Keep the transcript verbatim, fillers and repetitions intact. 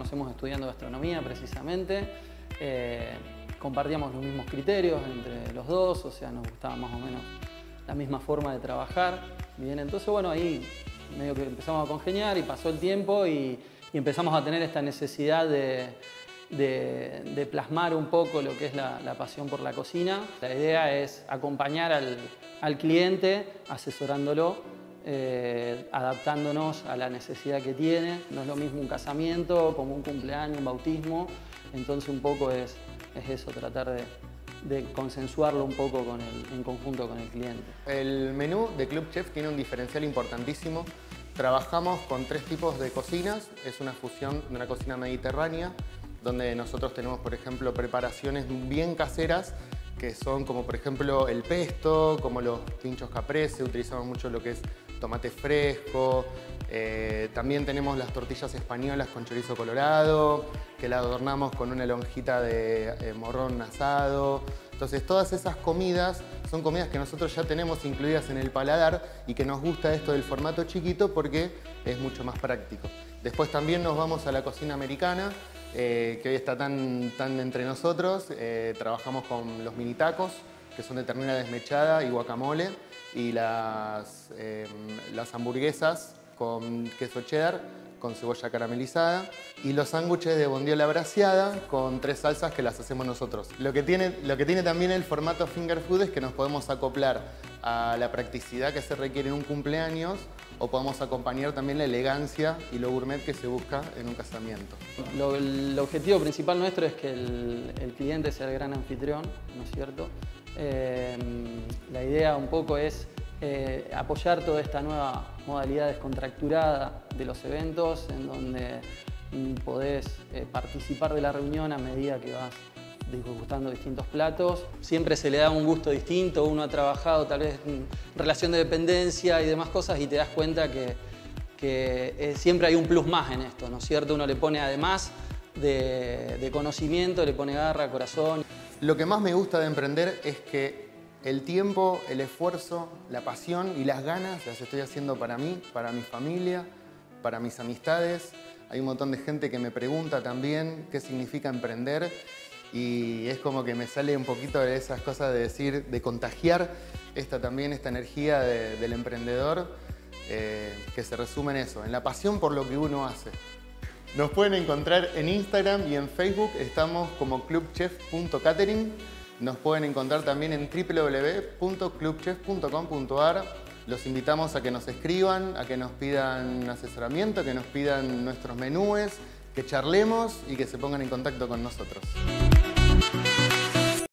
conocemos estudiando gastronomía precisamente. Eh, compartíamos los mismos criterios entre los dos, o sea, nos gustaba más o menos la misma forma de trabajar. Bien, entonces, bueno, ahí medio que empezamos a congeniar y pasó el tiempo y, y empezamos a tener esta necesidad de, de, de plasmar un poco lo que es la, la pasión por la cocina. La idea es acompañar al, al cliente asesorándolo, eh, adaptándonos a la necesidad que tiene. No es lo mismo un casamiento como un cumpleaños, un bautismo, entonces un poco es, es eso, tratar de, de consensuarlo un poco con el, en conjunto con el cliente. El menú de Club Chef tiene un diferencial importantísimo. Trabajamos con tres tipos de cocinas. Es una fusión de una cocina mediterránea, donde nosotros tenemos, por ejemplo, preparaciones bien caseras, que son como, por ejemplo, el pesto, como los pinchos caprese. Utilizamos mucho lo que es tomate fresco. Eh, también tenemos las tortillas españolas con chorizo colorado, que la adornamos con una lonjita de eh, morrón asado. Entonces, todas esas comidas son comidas que nosotros ya tenemos incluidas en el paladar y que nos gusta esto del formato chiquito porque es mucho más práctico. Después también nos vamos a la cocina americana, eh, que hoy está tan, tan entre nosotros. Eh, trabajamos con los mini tacos, que son de ternera desmechada y guacamole, y las, eh, las hamburguesas con queso cheddar, con cebolla caramelizada, y los sándwiches de bondiola braseada con tres salsas que las hacemos nosotros. Lo que tiene, lo que tiene también el formato finger food es que nos podemos acoplar a la practicidad que se requiere en un cumpleaños, o podemos acompañar también la elegancia y lo gourmet que se busca en un casamiento. Lo, el objetivo principal nuestro es que el, el cliente sea el gran anfitrión, ¿no es cierto? Eh, la idea un poco es eh, apoyar toda esta nueva modalidad descontracturada de los eventos, en donde mm, podés eh, participar de la reunión a medida que vas degustando distintos platos. Siempre se le da un gusto distinto, uno ha trabajado tal vez en relación de dependencia y demás cosas y te das cuenta que, que eh, siempre hay un plus más en esto, ¿no es cierto? Uno le pone además de, de conocimiento, le pone garra, corazón. Lo que más me gusta de emprender es que el tiempo, el esfuerzo, la pasión y las ganas las estoy haciendo para mí, para mi familia, para mis amistades. Hay un montón de gente que me pregunta también qué significa emprender. Y es como que me sale un poquito de esas cosas de decir, de contagiar esta también, esta energía de, del emprendedor, eh, que se resume en eso, en la pasión por lo que uno hace. Nos pueden encontrar en Instagram y en Facebook, estamos como club chef punto catering. Nos pueden encontrar también en w w w punto club chef punto com punto a r. Los invitamos a que nos escriban, a que nos pidan asesoramiento, que nos pidan nuestros menúes, que charlemos y que se pongan en contacto con nosotros.